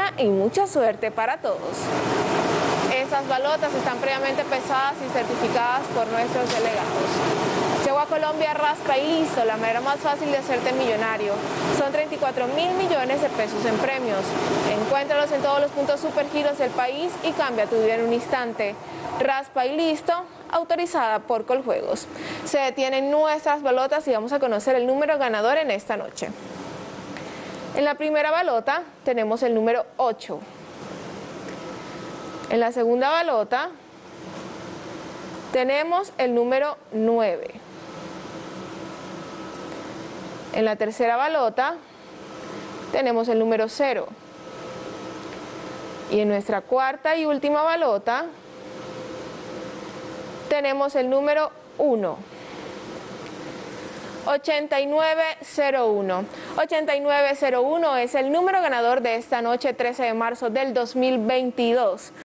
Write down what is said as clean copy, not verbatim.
Colombia y mucha suerte para todos. Esas balotas están previamente pesadas y certificadas por nuestros delegados. Llegó a Colombia, raspa y listo, la manera más fácil de hacerte millonario. Son 34.000 millones de pesos en premios. Encuéntralos en todos los puntos Supergiros del país y cambia tu vida en un instante. Raspa y listo, autorizada por Coljuegos. Se detienen nuestras balotas y vamos a conocer el número ganador en esta noche. En la primera balota tenemos el número 8. En la segunda balota tenemos el número 9. En la tercera balota tenemos el número 0. Y en nuestra cuarta y última balota tenemos el número 1. 8901. 8901 es el número ganador de esta noche 13 de marzo del 2022.